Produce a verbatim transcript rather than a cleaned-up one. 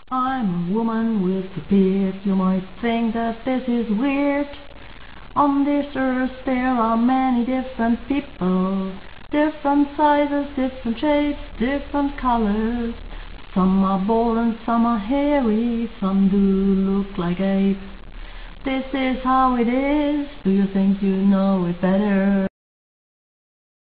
I'm a woman with a beard. You might think that this is weird. On this earth there are many different people, different sizes, different shapes, different colors. Some are bald and some are hairy, some do look like apes. This is how it is. Do you think you know it better?